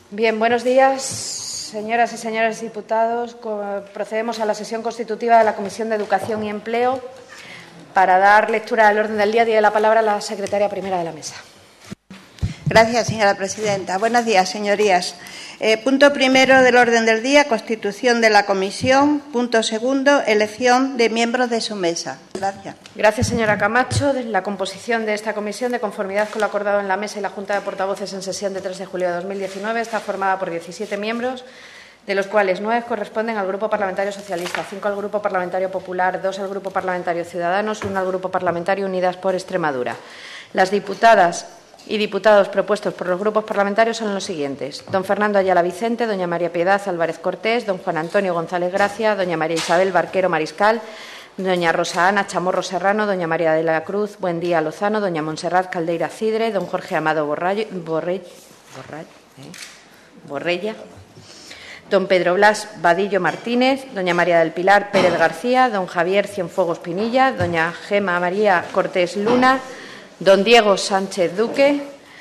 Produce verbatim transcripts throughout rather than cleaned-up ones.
Bien, buenos días, señoras y señores diputados. Procedemos a la sesión constitutiva de la Comisión de Educación y Empleo. Para dar lectura al orden del día, tiene la palabra la secretaria primera de la mesa. Gracias, señora presidenta. Buenos días, señorías. Eh, punto primero del orden del día, constitución de la comisión. Punto segundo, elección de miembros de su mesa. Gracias. Gracias, señora Camacho. La composición de esta comisión, de conformidad con lo acordado en la mesa y la Junta de Portavoces en sesión de tres de julio de dos mil diecinueve, está formada por diecisiete miembros, de los cuales nueve corresponden al Grupo Parlamentario Socialista, cinco al Grupo Parlamentario Popular, dos al Grupo Parlamentario Ciudadanos, uno al Grupo Parlamentario Unidas por Extremadura. Las diputadas y diputados propuestos por los grupos parlamentarios son los siguientes: don Fernando Ayala Vicente, doña María Piedad Álvarez Cortés, don Juan Antonio González Gracia, doña María Isabel Barquero Mariscal, doña Rosa Ana Chamorro Serrano, doña María de la Cruz Buendía Lozano, doña Montserrat Caldeira Cidre, don Jorge Amado Borrallo, Borre, Borrall, eh, Borrella, don Pedro Blas Vadillo Martínez, doña María del Pilar Pérez García, don Javier Cienfuegos Pinilla, doña Gema María Cortés Luna, don Diego Sánchez Duque,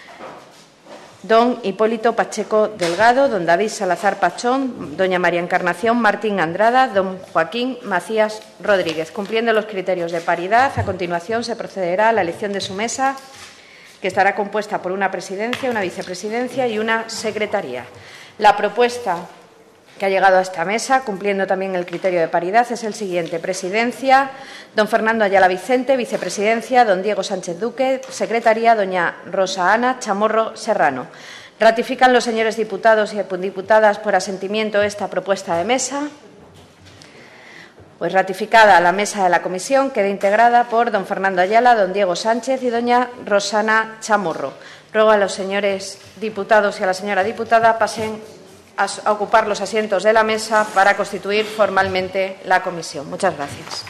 don Hipólito Pacheco Delgado, don David Salazar Pachón, doña María Encarnación Martín Andrada, don Joaquín Macías Rodríguez. Cumpliendo los criterios de paridad, a continuación se procederá a la elección de su mesa, que estará compuesta por una presidencia, una vicepresidencia y una secretaría. La propuesta que ha llegado a esta mesa, cumpliendo también el criterio de paridad, es el siguiente: presidencia, don Fernando Ayala Vicente; vicepresidencia, don Diego Sánchez Duque; secretaría, doña Rosa Ana Chamorro Serrano. ¿Ratifican los señores diputados y diputadas por asentimiento esta propuesta de mesa? Pues ratificada la mesa de la comisión, queda integrada por don Fernando Ayala, don Diego Sánchez y doña Rosana Chamorro. Ruego a los señores diputados y a la señora diputada pasen a ocupar los asientos de la mesa para constituir formalmente la comisión. Muchas gracias.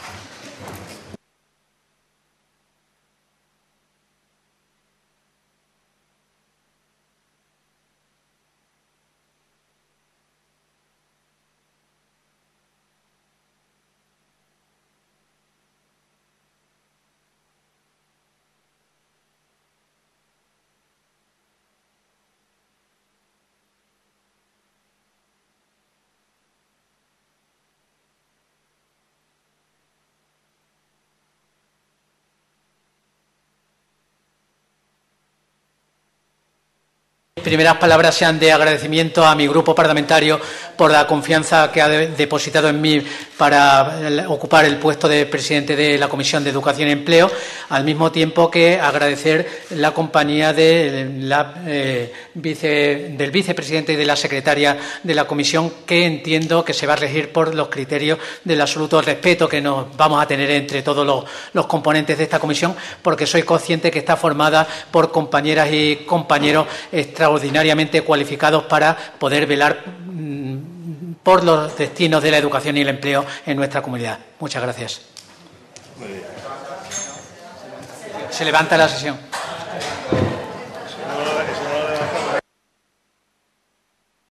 Primeras palabras sean de agradecimiento a mi grupo parlamentario por la confianza que ha de, depositado en mí para ocupar el puesto de presidente de la Comisión de Educación y Empleo, al mismo tiempo que agradecer la compañía de la, eh, vice, del vicepresidente y de la secretaria de la Comisión, que entiendo que se va a regir por los criterios del absoluto respeto que nos vamos a tener entre todos los, los componentes de esta comisión, porque soy consciente que está formada por compañeras y compañeros extraordinarios extraordinariamente cualificados para poder velar mmm, por los destinos de la educación y el empleo en nuestra comunidad. Muchas gracias. Se levanta la sesión.